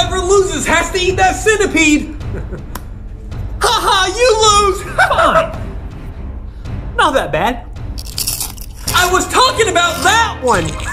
Whoever loses has to eat that centipede. Haha, you lose. Fine. Not that bad. I was talking about that one.